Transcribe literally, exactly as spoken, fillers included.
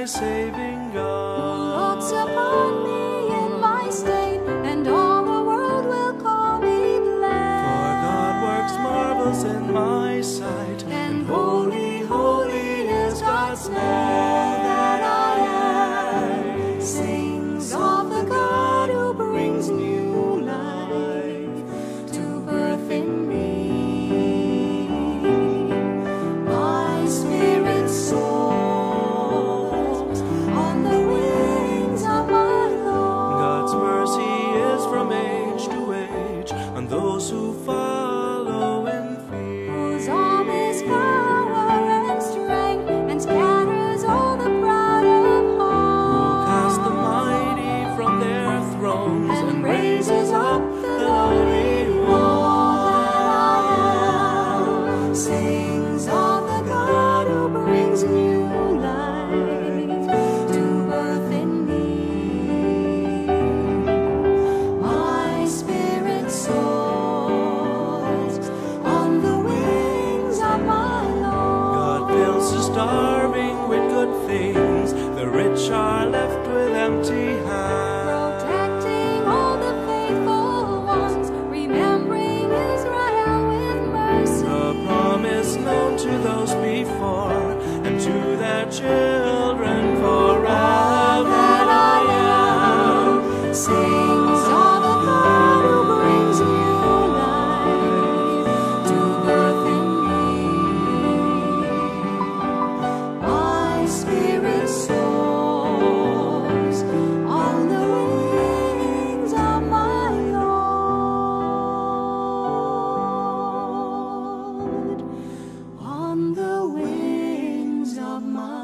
saving God. Who looks upon me in my state, and all the world will call me blessed. For God works marvels in my sight, and holy, holy is God's name. All that I am sings of the God who brings new life to birth in me. My spirit soars on the wings of my Lord. God's mercy is from age to age on those who follow in fear. Whose arm is power and strength, and scatters all the proud of heart. Who cast the mighty from their thrones and and raises up the lowly one. All that I am sings of the God who brings new life to birth in me. My spirit soars on the wings of my Lord. God fills the starving with good things, the rich are left with empty hands. Protecting all the faithful ones, remembering Israel with mercy. The promise known to those before and to their children forever. That I am sings of the God who brings new life to birth in me. My spirit soars on the wings of my Lord, on the wings of my